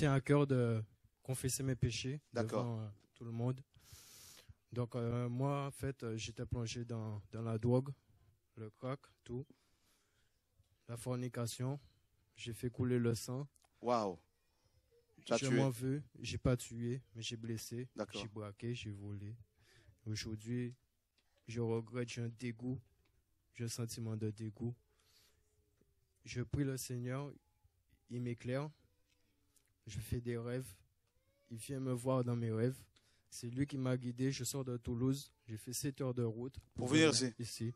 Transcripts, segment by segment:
tient à cœur de confesser mes péchés D'accord. devant tout le monde. Donc, moi, en fait, j'étais plongé dans la drogue, le crack, tout. La fornication. J'ai fait couler le sang. Waouh. Je m'en veux. J'ai pas tué, mais j'ai blessé. D'accord. J'ai braqué, j'ai volé. Aujourd'hui, je regrette, j'ai un dégoût. J'ai un sentiment de dégoût. Je prie le Seigneur, il m'éclaire. Je fais des rêves. Il vient me voir dans mes rêves. C'est lui qui m'a guidé. Je sors de Toulouse. J'ai fait 7 heures de route. Pour venir ici.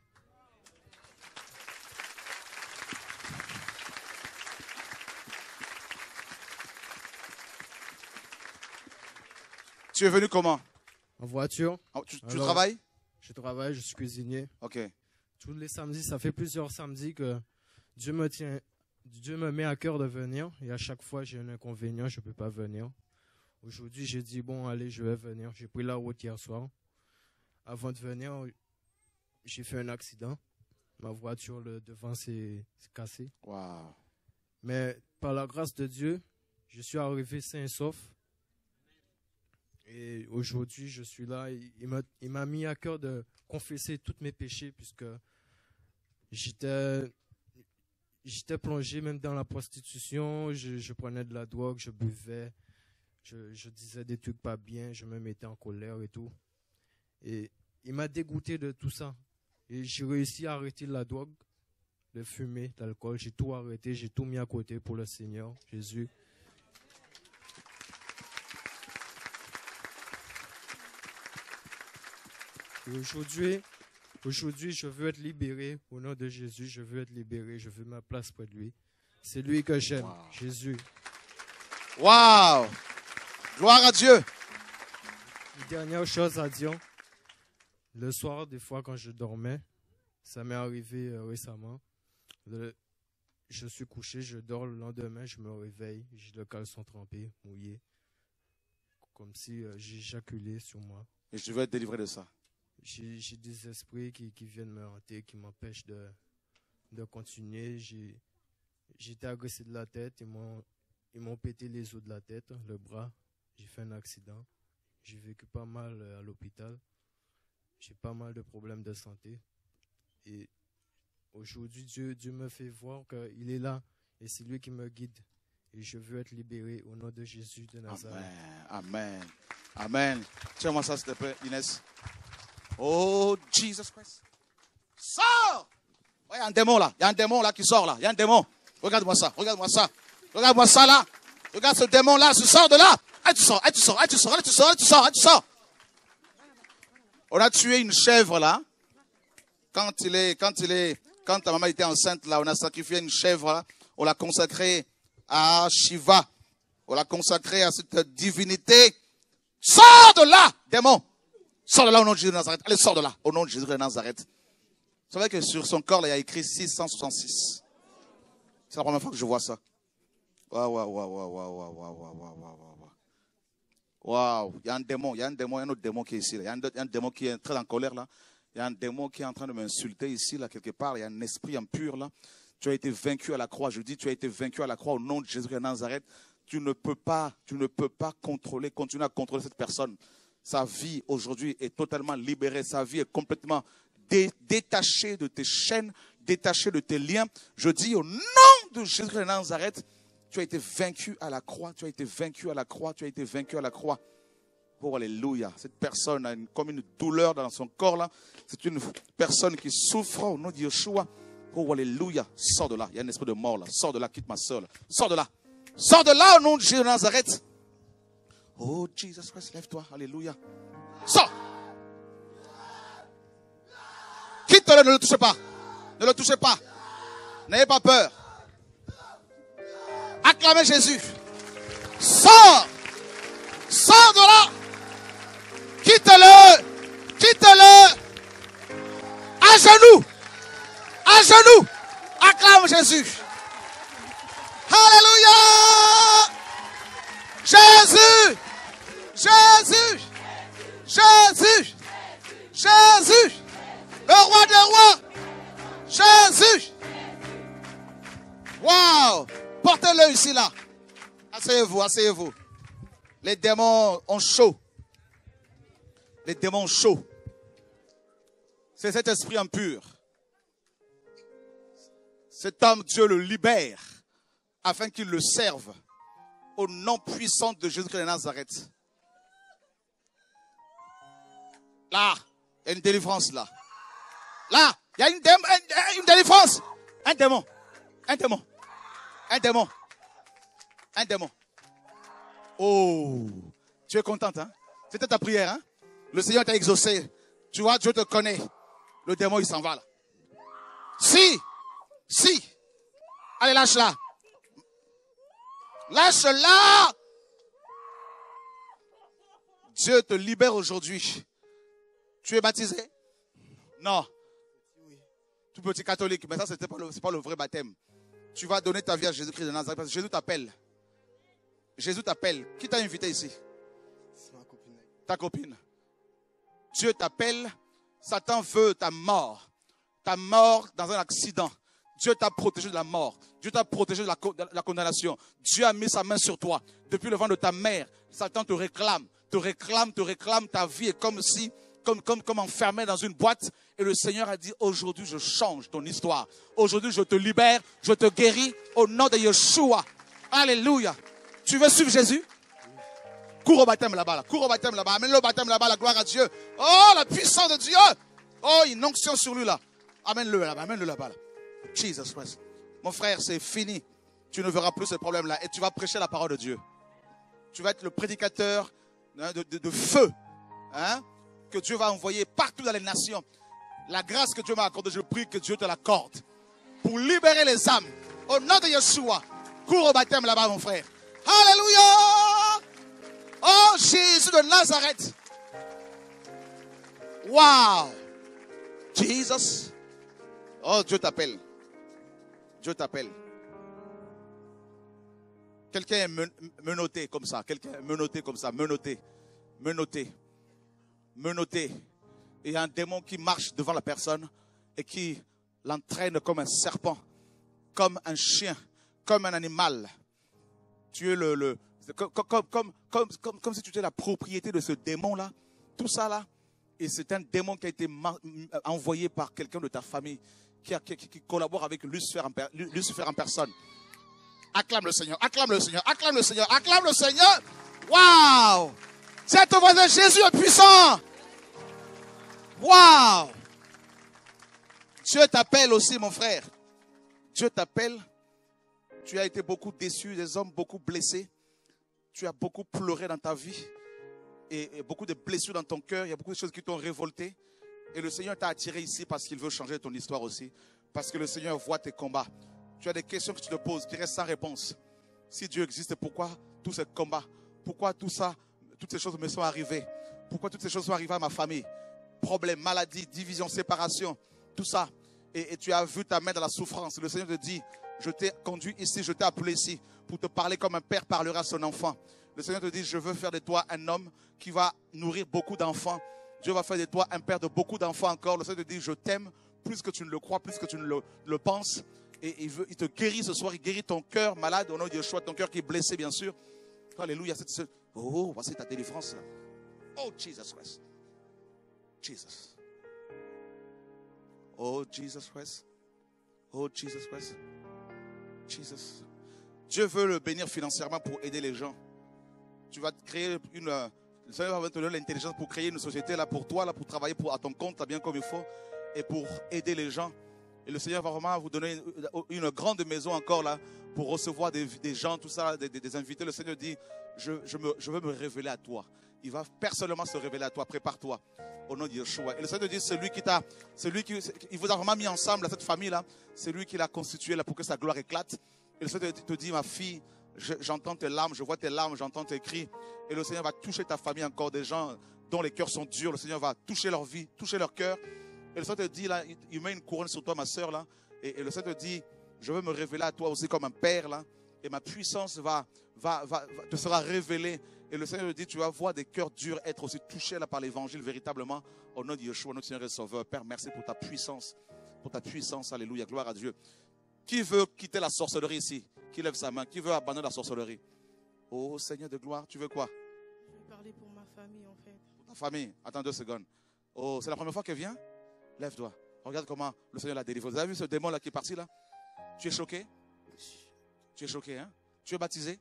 Tu es venu comment? En voiture. Tu travailles? Je travaille, je suis cuisinier. Ok. Tous les samedis, ça fait plusieurs samedis que Dieu me met à cœur de venir. Et à chaque fois, j'ai un inconvénient, je ne peux pas venir. Aujourd'hui, j'ai dit, bon, allez, je vais venir. J'ai pris la route hier soir. Avant de venir, j'ai fait un accident. Ma voiture, le devant s'est cassé. Wow. Mais par la grâce de Dieu, je suis arrivé sain et sauf. Et aujourd'hui, je suis là. Il m'a mis à cœur de confesser tous mes péchés puisque j'étais plongé même dans la prostitution. Je prenais de la drogue, je buvais. Je disais des trucs pas bien, je me mettais en colère et tout. Et il m'a dégoûté de tout ça. Et j'ai réussi à arrêter la drogue, de fumer, l'alcool. J'ai tout arrêté, j'ai tout mis à côté pour le Seigneur, Jésus. Et aujourd'hui, je veux être libéré. Au nom de Jésus, je veux être libéré. Je veux ma place près de lui. C'est lui que j'aime, wow. Jésus. Waouh! Gloire à Dieu. Une dernière chose à dire. Le soir, des fois, quand je dormais, ça m'est arrivé récemment. Je suis couché, je dors, le lendemain, je me réveille, j'ai le caleçon trempé, mouillé. Comme si j'ai éjaculé sur moi. Et je veux être délivré de ça. J'ai des esprits qui viennent me hanter, qui m'empêchent de continuer. J'ai été agressé de la tête, ils m'ont pété les os de la tête, le bras. J'ai fait un accident. J'ai vécu pas mal à l'hôpital. J'ai pas mal de problèmes de santé. Et aujourd'hui, Dieu me fait voir qu'il est là. Et c'est lui qui me guide. Et je veux être libéré au nom de Jésus de Nazareth. Amen. Amen. Amen. Tiens-moi ça, s'il te plaît, Inès. Oh, Jesus Christ. Sors! Il y a un démon là. Il y a un démon là qui sort là. Il y a un démon. Regarde-moi ça. Regarde-moi ça. Regarde-moi ça là. Regarde ce démon là. Tu sors de là. Allez, tu sors. Allez, tu sors. Allez, tu sors. Allez, tu sors. Allez, tu sors. Allez, tu sors. On a tué une chèvre là. Quand ta maman était enceinte là, on a sacrifié une chèvre là. On l'a consacrée à Shiva. On l'a consacrée à cette divinité. Sors de là, démon. Sors de là au nom de Jésus de Nazareth. Allez, sors de là au nom de Jésus de Nazareth. Vous savez que sur son corps, là, il y a écrit 666. C'est la première fois que je vois ça. Waouh. Il y a un démon, il y a un autre démon qui est ici. Là. Il y a un démon qui est très en colère là. Il y a un démon qui est en train de m'insulter ici, là, quelque part. Il y a un esprit impur là. Tu as été vaincu à la croix. Je dis, tu as été vaincu à la croix au nom de Jésus de Nazareth. Tu ne peux pas continuer à contrôler cette personne. Sa vie aujourd'hui est totalement libérée. Sa vie est complètement détachée de tes chaînes, détachée de tes liens. Je dis au nom de Jésus de Nazareth, tu as été vaincu à la croix. Tu as été vaincu à la croix. Tu as été vaincu à la croix. Oh, alléluia. Cette personne a comme une douleur dans son corps là. C'est une personne qui souffre au nom de Yeshua. Oh, alléluia. Sors de là. Il y a un esprit de mort là. Sors de là. Quitte ma soeur là. Sors de là. Sors de là au nom de Jésus de Nazareth. Oh, Jesus Christ, lève-toi. Alléluia. Sors. Quitte-le, ne le touchez pas. Ne le touchez pas. N'ayez pas peur. Acclamez Jésus. Sors. Sors de là. Quitte-le. Quitte-le. À genoux. À genoux. Acclame Jésus. Alléluia. Jésus. Jésus. Jésus. Jésus. Le roi des rois. Jésus. Waouh. Portez-le ici là. Asseyez-vous, asseyez-vous. Les démons ont chaud. Les démons ont chaud. C'est cet esprit impur. Cet homme, Dieu le libère afin qu'il le serve au nom puissant de Jésus-Christ de Nazareth. Là, il y a une délivrance là. Là, il y a une délivrance. Un démon. Un démon. Un démon. Un démon. Oh, tu es contente, hein? C'était ta prière, hein? Le Seigneur t'a exaucé. Tu vois, Dieu te connaît. Le démon, il s'en va là. Si. Allez, lâche-la. Lâche-la. Dieu te libère aujourd'hui. Tu es baptisé? Non. Tout petit catholique, mais ça, c'est pas le vrai baptême. Tu vas donner ta vie à Jésus-Christ de Nazareth parce que Jésus t'appelle. Jésus t'appelle. Qui t'a invité ici? C'est ma copine. Ta copine. Dieu t'appelle. Satan veut ta mort. Ta mort dans un accident. Dieu t'a protégé de la mort. Dieu t'a protégé de la condamnation. Dieu a mis sa main sur toi. Depuis le ventre de ta mère, Satan te réclame. Ta vie est comme si, comme enfermé dans une boîte. Et le Seigneur a dit, aujourd'hui je change ton histoire. Aujourd'hui je te libère, je te guéris au nom de Yeshua. Alléluia. Tu veux suivre Jésus? Cours au baptême là-bas. Cours au baptême là-bas. Amène-le au baptême là-bas, la gloire à Dieu. Oh, la puissance de Dieu. Oh, une onction sur lui là. Amène-le là-bas, amène-le là-bas. Jesus Christ. Mon frère, c'est fini. Tu ne verras plus ce problème-là. Et tu vas prêcher la parole de Dieu. Tu vas être le prédicateur de feu. Hein, que Dieu va envoyer partout dans les nations. La grâce que Dieu m'a accordée, je prie que Dieu te l'accorde. Pour libérer les âmes. Au nom de Yeshua. Cours au baptême là-bas, mon frère. Alléluia. Oh, Jésus de Nazareth. Wow. Jesus. Oh, Dieu t'appelle. Dieu t'appelle. Quelqu'un est menotté comme ça. Quelqu'un est menotté comme ça. Menotté. Et il y a un démon qui marche devant la personne et qui l'entraîne comme un serpent, comme un chien, comme un animal. Tu es comme si tu étais la propriété de ce démon-là. Tout ça là. Et c'est un démon qui a été envoyé par quelqu'un de ta famille qui collabore avec Lucifer en personne. Acclame le Seigneur, acclame le Seigneur, acclame le Seigneur, acclame le Seigneur. Waouh! Cette voix de Jésus est puissant. Waouh! Dieu t'appelle aussi, mon frère. Dieu t'appelle. Tu as été beaucoup déçu, des hommes beaucoup blessés. Tu as beaucoup pleuré dans ta vie. Et beaucoup de blessures dans ton cœur. Il y a beaucoup de choses qui t'ont révolté. Et le Seigneur t'a attiré ici parce qu'il veut changer ton histoire aussi. Parce que le Seigneur voit tes combats. Tu as des questions que tu te poses qui restent sans réponse. Si Dieu existe, pourquoi tous ces combats? Pourquoi tout ça, toutes ces choses me sont arrivées? Pourquoi toutes ces choses sont arrivées à ma famille? Problèmes, maladies, division, séparation, tout ça. Et tu as vu ta main dans la souffrance. Le Seigneur te dit, je t'ai conduit ici, je t'ai appelé ici pour te parler comme un père parlera à son enfant. Le Seigneur te dit, je veux faire de toi un homme qui va nourrir beaucoup d'enfants. Dieu va faire de toi un père de beaucoup d'enfants encore. Le Seigneur te dit, je t'aime plus que tu ne le crois, plus que tu ne le penses. Et il te guérit ce soir, il guérit ton cœur malade au nom de Yeshua, ton cœur qui est blessé bien sûr. Alléluia. Oh, voici ta délivrance là. Oh, Jesus Christ. Jesus. Oh, Jesus Christ. Oh, Jesus Christ. Jesus. Dieu veut le bénir financièrement pour aider les gens. Tu vas créer le Seigneur va te donner l'intelligence pour créer une société là pour toi, là pour travailler à ton compte, bien comme il faut, et pour aider les gens. Et le Seigneur va vraiment vous donner une grande maison encore là pour recevoir des gens, tout ça, des invités. Le Seigneur dit, je veux me révéler à toi. Il va personnellement se révéler à toi. Prépare-toi au nom de Yeshua. Et le Seigneur dit, il vous a vraiment mis ensemble, cette famille-là. C'est lui qui l'a constitué là pour que sa gloire éclate. Et le Seigneur te dit, ma fille, j'entends tes larmes, je vois tes larmes, j'entends tes cris. Et le Seigneur va toucher ta famille encore, des gens dont les cœurs sont durs. Le Seigneur va toucher leur vie, toucher leur cœur. Et le Seigneur te dit, là, il met une couronne sur toi, ma soeur, là. Et le Seigneur te dit, je veux me révéler à toi aussi comme un père, là. Et ma puissance te sera révélée. Et le Seigneur te dit, tu vas voir des cœurs durs être aussi touchés là par l'évangile véritablement. Au nom de Yeshua, notre Seigneur et Sauveur. Père, merci pour ta puissance. Pour ta puissance, alléluia, gloire à Dieu. Qui veut quitter la sorcellerie ici? Qui lève sa main? Qui veut abandonner la sorcellerie? Oh Seigneur de gloire, tu veux quoi? Je vais parler pour ma famille en fait. Pour ta famille, attends 2 secondes. Oh, c'est la première fois qu'elle vient? Lève-toi. Regarde comment le Seigneur l'a délivré. Vous avez vu ce démon là qui est parti là? Tu es choqué? Tu es choqué, hein? Tu es baptisé?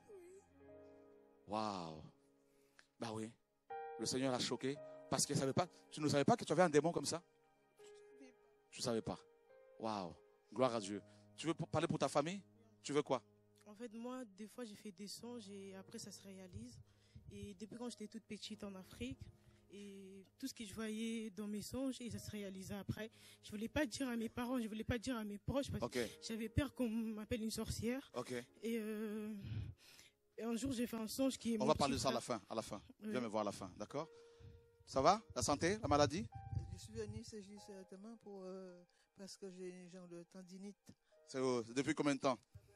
Waouh! Bah oui. Le Seigneur l'a choqué parce qu'il savait pas. Tu ne savais pas que tu avais un démon comme ça? Tu ne savais pas. Waouh! Gloire à Dieu. Tu veux parler pour ta famille? Tu veux quoi? En fait, moi, des fois, j'ai fait des songes et après, ça se réalise. Et depuis quand j'étais toute petite en Afrique, et tout ce que je voyais dans mes songes, et ça se réalisait après. Je ne voulais pas dire à mes parents, je ne voulais pas dire à mes proches parce que j'avais peur qu'on m'appelle une sorcière. Et un jour, j'ai fait un songe qui est... On va parler de ça à la fin. Oui. Viens me voir à la fin, d'accord? Ça va? La santé? La maladie? Je suis venu ce jour certainement parce que j'ai une genre de tendinite. C'est depuis combien de temps?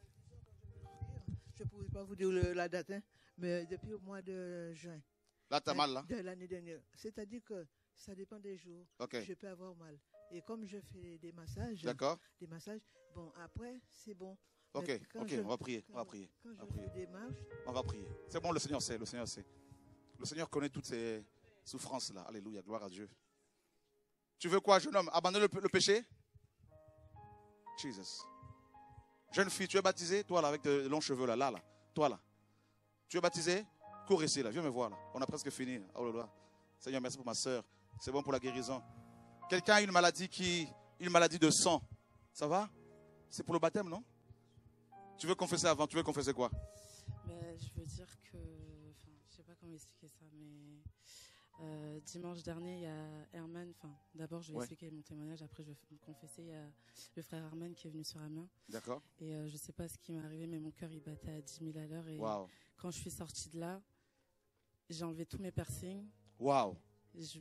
Je ne pourrais pas vous dire la date, hein, mais depuis le mois de juin. Là, tu as mal, là? De l'année dernière. C'est-à-dire que ça dépend des jours. Je peux avoir mal. Et comme je fais des massages, bon, après, c'est bon. Ok, on va prier. On va prier. On va prier. C'est bon, le Seigneur sait. Le Seigneur connaît toutes ces souffrances-là. Alléluia, gloire à Dieu. Tu veux quoi, jeune homme? Abandonner le péché? Jesus. Jeune fille, tu es baptisée? Toi, là, avec tes longs cheveux, là. Toi, là. Tu es baptisée? Cours ici, là. Viens me voir, là. On a presque fini. Oh là là. Seigneur, merci pour ma soeur. C'est bon pour la guérison. Quelqu'un a une maladie de sang. Ça va? C'est pour le baptême, non? Tu veux confesser avant? Tu veux confesser quoi? Mais je veux dire que... Enfin, je ne sais pas comment expliquer ça, mais... dimanche dernier, il y a Herman. Enfin, d'abord, je vais expliquer mon témoignage. Après, je vais me confesser. Il y a le frère Herman qui est venu sur Amiens. D'accord. Et je ne sais pas ce qui m'est arrivé, mais mon cœur, il battait à 10 000 à l'heure. Et quand je suis sortie de là, j'ai enlevé tous mes piercings. Waouh! C'est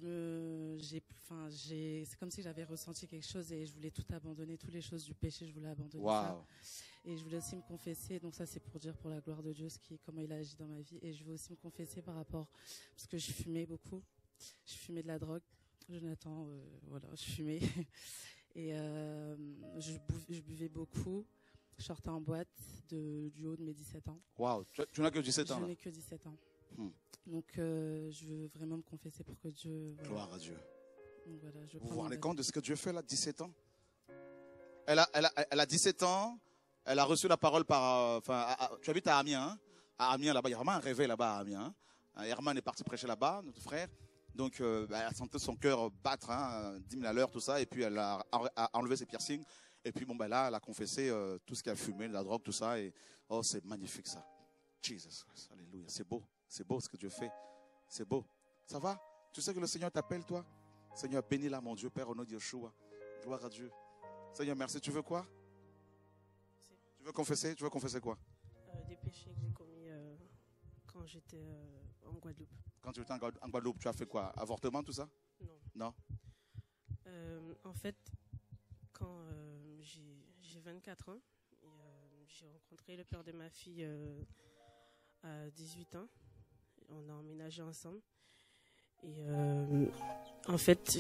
comme si j'avais ressenti quelque chose et je voulais tout abandonner, toutes les choses du péché, je voulais abandonner ça. Et je voulais aussi me confesser, donc ça c'est pour dire pour la gloire de Dieu comment il a agi dans ma vie. Et je veux aussi me confesser par rapport, parce que je fumais beaucoup, je fumais de la drogue, Jonathan, voilà, je fumais. Et je buvais beaucoup, je sortais en boîte du haut de mes 17 ans. Waouh, tu n'as que 17 ans? Je n'ai que 17 ans. Donc je veux vraiment me confesser pour que Dieu... Gloire à Dieu. Donc, voilà, vous vous rendez compte de ce que Dieu fait là, 17 ans? Elle a 17 ans, elle a reçu la parole par... tu habites à Amiens, hein? À Amiens là-bas, il y a vraiment un réveil là-bas à Amiens. Hein? Herman est parti prêcher là-bas, notre frère. Donc elle a senti son cœur battre, 10 000 à l'heure, tout ça. Et puis elle a enlevé ses piercings. Et puis bon, là, elle a confessé tout ce qu'elle a fumé, la drogue, tout ça. Et oh, c'est magnifique ça. Jesus Christ, alléluia, c'est beau. C'est beau ce que Dieu fait. C'est beau. Ça va? Tu sais que le Seigneur t'appelle, toi? Seigneur, bénis-la, mon Dieu, Père, au nom de Yeshua. Gloire à Dieu. Seigneur, merci. Tu veux quoi? Tu veux confesser? Tu veux confesser quoi? Des péchés que j'ai commis quand j'étais en Guadeloupe. Quand tu étais en Guadeloupe, tu as fait quoi? Avortement, tout ça? Non. En fait, quand j'ai 24 ans, j'ai rencontré le père de ma fille à 18 ans. On a emménagé ensemble. Et en fait,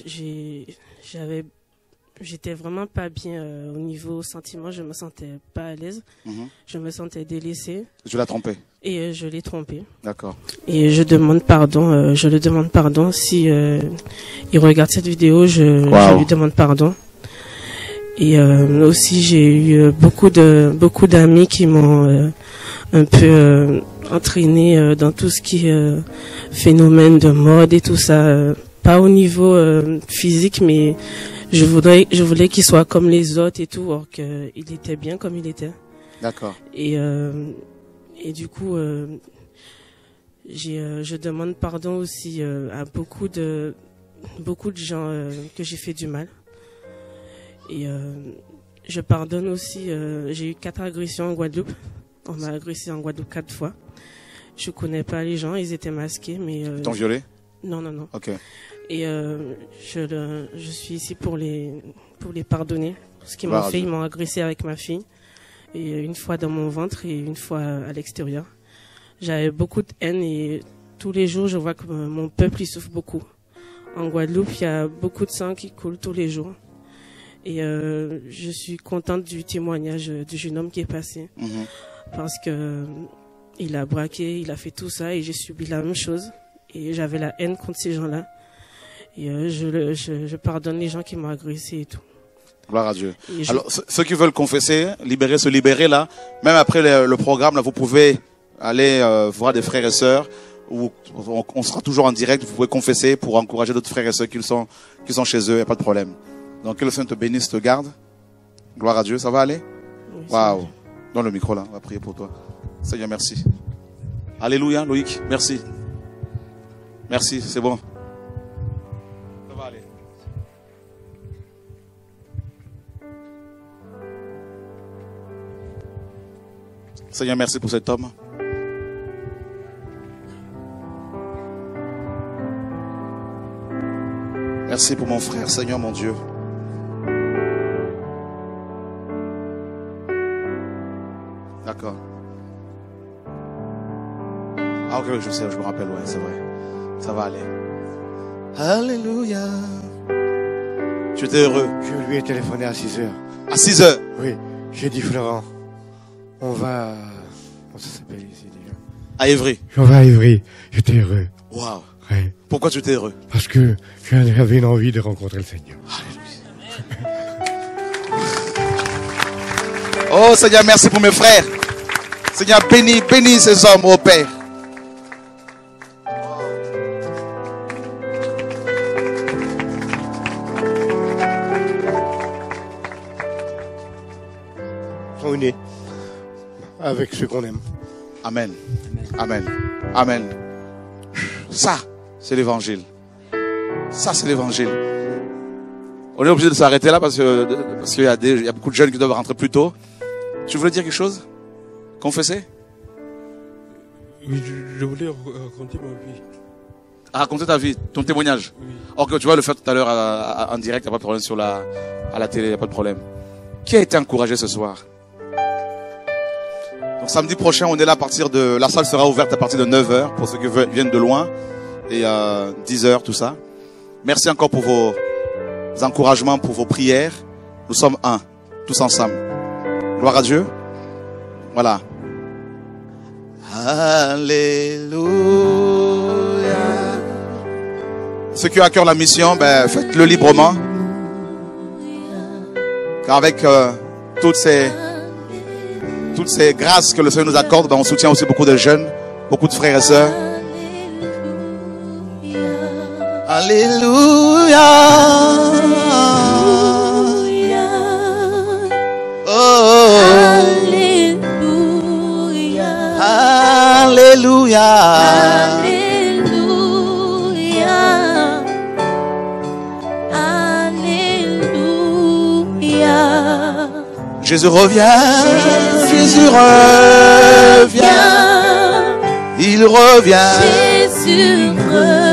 j'étais vraiment pas bien au niveau sentiment. Je me sentais pas à l'aise. Je me sentais délaissée. Tu l'as trompé? Et je l'ai trompé. D'accord. Et je demande pardon. Je le demande pardon. Si il regarde cette vidéo, je lui demande pardon. Et aussi, j'ai eu beaucoup d'amis qui m'ont un peu entraîné dans tout ce qui est phénomène de mode et tout ça. Pas au niveau physique, mais je voulais qu'il soit comme les autres et tout, or qu'il était bien comme il était. D'accord. Et du coup, je demande pardon aussi à beaucoup de gens que j'ai fait du mal. Et je pardonne aussi, j'ai eu 4 agressions en Guadeloupe. On m'a agressé en Guadeloupe 4 fois. Je connais pas les gens, ils étaient masqués, mais... Ils t'ont violé? Non. Ok. Et je suis ici pour les pardonner. Ce qu'ils m'ont fait, ils m'ont agressé avec ma fille. Et une fois dans mon ventre et une fois à l'extérieur. J'avais beaucoup de haine et tous les jours, je vois que mon peuple, il souffre beaucoup. En Guadeloupe, il y a beaucoup de sang qui coule tous les jours. Et je suis contente du témoignage du jeune homme qui est passé. Parce que Il a braqué, il a fait tout ça et j'ai subi la même chose. Et j'avais la haine contre ces gens-là. Et je pardonne les gens qui m'ont agressé et tout. Gloire à Dieu. Alors, ceux qui veulent confesser, se libérer là, même après le programme, là, vous pouvez aller voir des frères et sœurs, où on sera toujours en direct, vous pouvez confesser pour encourager d'autres frères et sœurs qui sont chez eux, il n'y a pas de problème. Donc que le Seigneur te bénisse, te garde. Gloire à Dieu, ça va aller? Waouh. Donne le micro là, on va prier pour toi. Seigneur, merci. Alléluia, Loïc, merci. Merci, c'est bon. Ça va aller. Seigneur, merci pour cet homme. Merci pour mon frère, Seigneur, mon Dieu. D'accord. Ah ok, je sais, je me rappelle, ouais, c'est vrai. Ça va aller. Alléluia. Tu étais heureux? Je lui ai téléphoné à 6h. À 6h? Oui, j'ai dit Florent, on va... Comment ça s'appelle ici déjà? À Évry. On va à Évry, j'étais heureux. Waouh. Oui. Pourquoi tu étais heureux? Parce que j'avais une envie de rencontrer le Seigneur. Oh Seigneur, merci pour mes frères. Seigneur, bénis ces hommes, ô Père. On est avec ceux qu'on aime. Amen. Amen. Amen. Ça, c'est l'évangile. Ça, c'est l'évangile. On est obligé de s'arrêter là parce qu'il y a beaucoup de jeunes qui doivent rentrer plus tôt. Tu voulais dire quelque chose? Confesser? Oui, je voulais raconter ma vie. Raconter ta vie, ton témoignage? Oui. Ok, tu vas le faire tout à l'heure en direct, il n'y a pas de problème à la télé, il n'y a pas de problème. Qui a été encouragé ce soir? Donc samedi prochain, on est là à partir de... La salle sera ouverte à partir de 9h pour ceux qui viennent de loin. Et 10h, tout ça. Merci encore pour vos encouragements, pour vos prières. Nous sommes un, tous ensemble. Gloire à Dieu. Voilà. Alléluia. Ceux qui ont à cœur la mission, faites-le librement. Car avec toutes ces grâces que le Seigneur nous accorde, on soutient aussi beaucoup de jeunes, beaucoup de frères et sœurs. Alléluia. Oh. Alléluia. Alléluia. Alléluia. Jésus revient. Jésus revient. Il revient. Jésus revient.